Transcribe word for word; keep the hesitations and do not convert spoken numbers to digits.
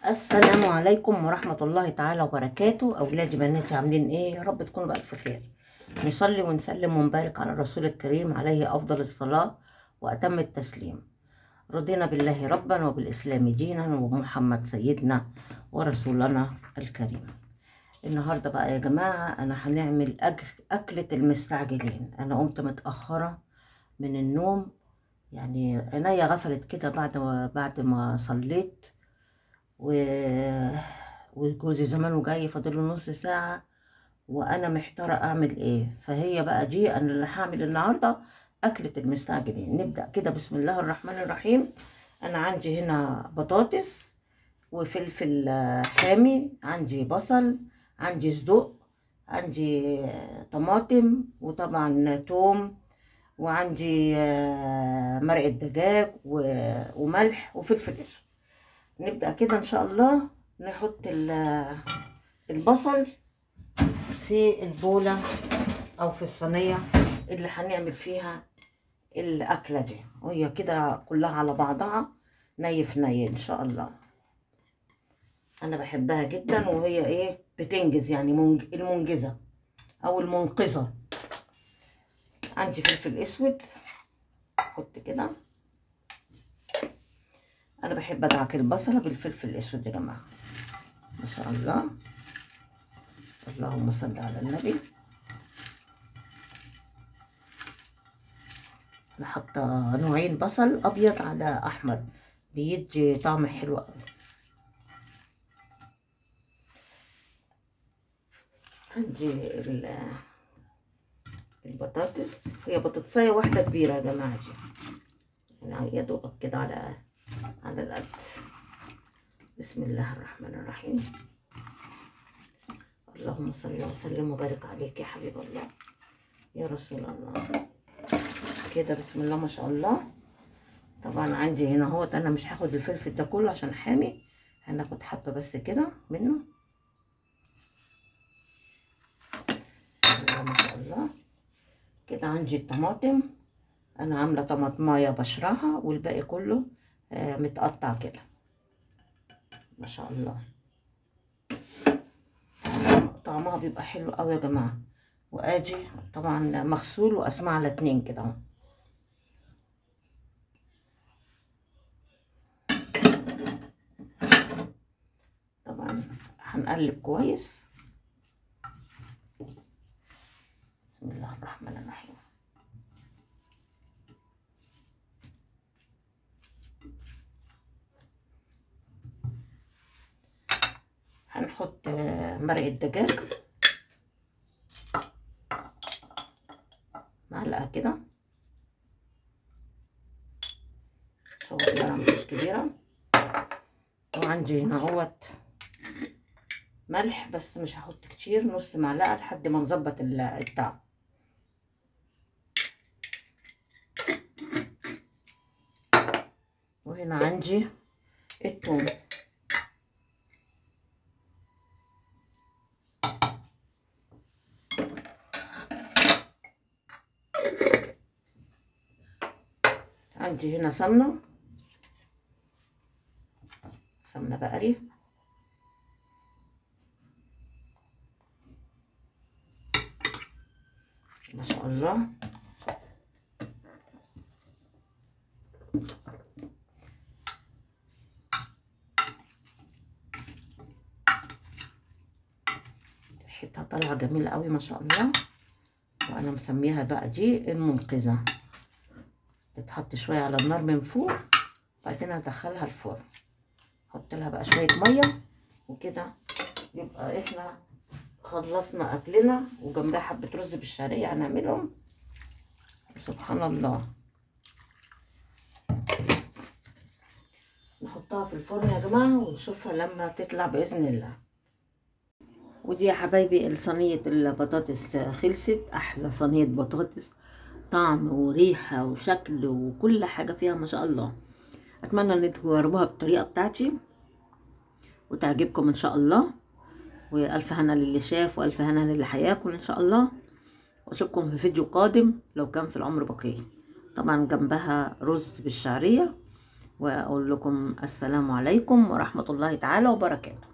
السلام عليكم ورحمة الله تعالى وبركاته. أولادي بناتي عاملين إيه؟ يا رب تكونوا بألف خير. نصلي ونسلم ونبارك على الرسول الكريم عليه أفضل الصلاة وأتم التسليم. رضينا بالله ربا وبالإسلام دينا وبمحمد سيدنا ورسولنا الكريم. النهاردة بقى يا جماعة أنا هنعمل أك- أكلة المستعجلين. أنا قمت متأخرة من النوم، يعني عينيا غفلت كده بعد ما بعد ما صليت و... وجوزي زمانه جاي فاضله نص ساعة وانا محتارة اعمل ايه. فهي بقى دي انا اللي هعمل النهاردة اكلة المستعجلين. نبدأ كده بسم الله الرحمن الرحيم. انا عندي هنا بطاطس وفلفل آه، حامي، عندي بصل، عندي صدق، عندي آه، طماطم، وطبعا توم، وعندي آه، مرقة دجاج و- وملح وفلفل اسود. نبدأ كده ان شاء الله. نحط ال- البصل في البولة او في الصينية اللي هنعمل فيها الاكلة دي، وهي كده كلها على بعضها ني في ني ان شاء الله. انا بحبها جدا وهي ايه بتنجز، يعني منج... المنجزة او المنقذة. عندي فلفل اسود احط كده. انا بحب ادعك البصلة بالفلفل الاسود يا جماعة ما شاء الله. اللهم صل على النبي. انا حاطه نوعين بصل، ابيض على احمر، بيدي طعم حلو قوي. عندي ال- البطاطس، هي بطاطسايه واحده كبيره يا جماعه دي، يعني يا دوبك كده على على القد. بسم الله الرحمن الرحيم. اللهم صل وسلم وبارك عليك يا حبيب الله يا رسول الله. كده بسم الله ما شاء الله. طبعا عندي هنا اهوت، انا مش هاخد الفلفل ده كله عشان حامي، هناخد حبه بس كده منه. ما شاء الله. كده عندي الطماطم، انا عامله طماطمايه بشرها والباقي كله آه متقطع كده ما شاء الله. طعمها بيبقى حلو قوي يا جماعه. وادي طبعا مغسول وقسمه على اتنين كده اهو. طبعا هنقلب كويس. بسم الله الرحمن الرحيم. هنحط مرقة دجاج معلقة كده صغيرة مش كبيرة. وعندي هنا اهوت ملح بس مش هحط كتير، نص معلقة لحد ما نظبط الطعم. وهنا عندي الثوم. عندي هنا سمنة، سمنة بقري. ما شاء الله. ريحتها طالعة جميلة قوي ما شاء الله. وانا مسميها بقى دي المنقذة. تتحط شوية على النار من فوق، بعدين هدخلها الفرن. احط لها بقى شوية مية وكده يبقى احنا خلصنا اكلنا. وجنبها حبة رز بالشعرية هنعملهم. سبحان الله. نحطها في الفرن يا جماعة ونشوفها لما تطلع بإذن الله. ودي يا حبايبي صينية البطاطس خلصت. أحلى صينية بطاطس، طعم وريحة وشكل وكل حاجة فيها ما شاء الله. أتمنى أن تجربوها بالطريقة بتاعتي وتعجبكم إن شاء الله. وألف هنا للي شاف وألف هنا للي هياكل إن شاء الله. وأشوفكم في فيديو قادم لو كان في العمر بقية. طبعا جنبها رز بالشعرية واقول لكم السلام عليكم ورحمة الله تعالى وبركاته.